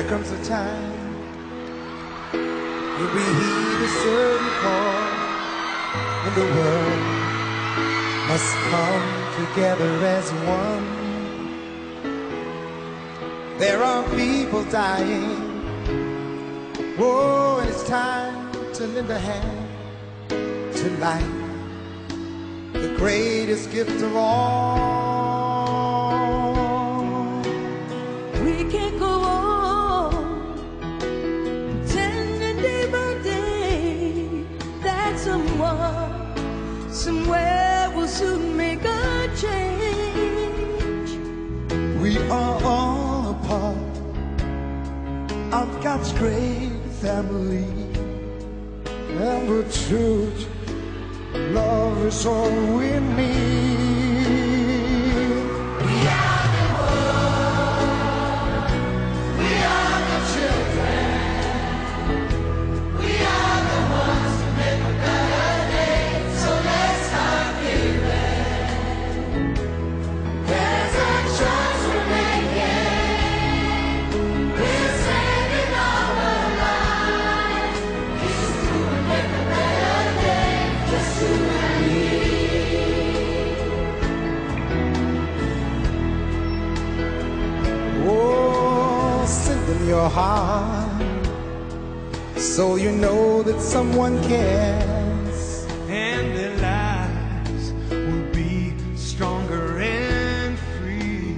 There comes a time when we heed a certain call, and the world must come together as one. There are people dying. Oh, and it's time to lend a hand to life, the greatest gift of all. We can't go on pretending day by day that someone somewhere will soon make a change. We are all a part of God's great family, and the truth, love is all we need. We are the world, we are the children, we are the ones to make a better day, so let's start giving. There's a choice we're making, we're saving our lives. It's to make a better day, just you and me. Oh, send them your heart, so you know that someone cares, and their lives will be stronger and free.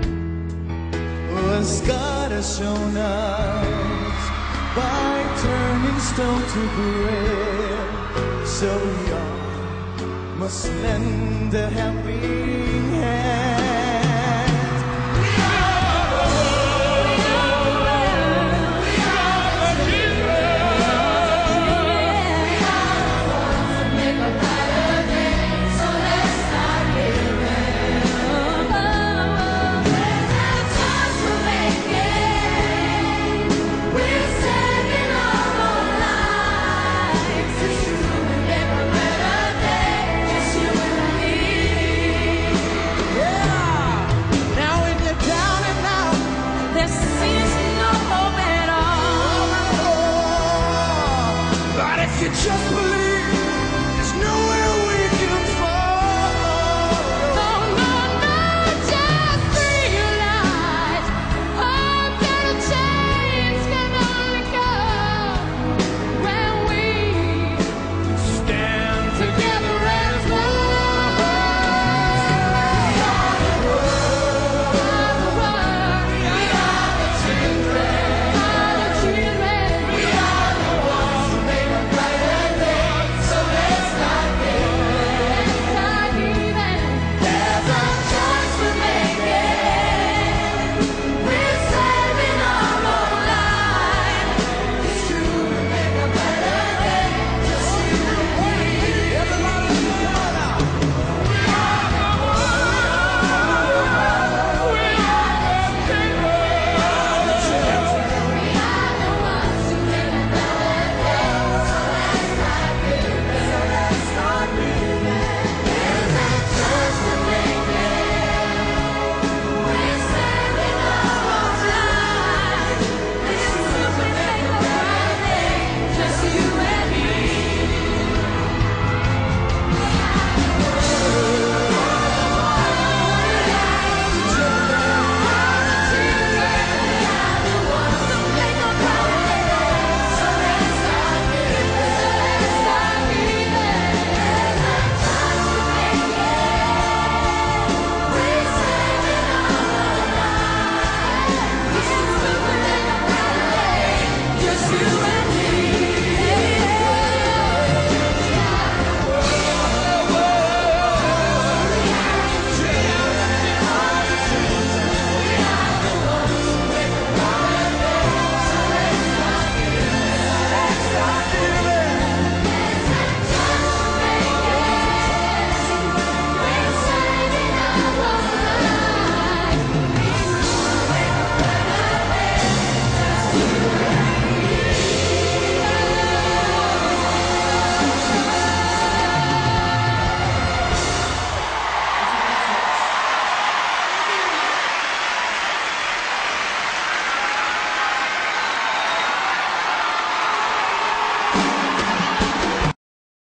as God has shown us by turning stone to bread. So we all must lend a helping hand.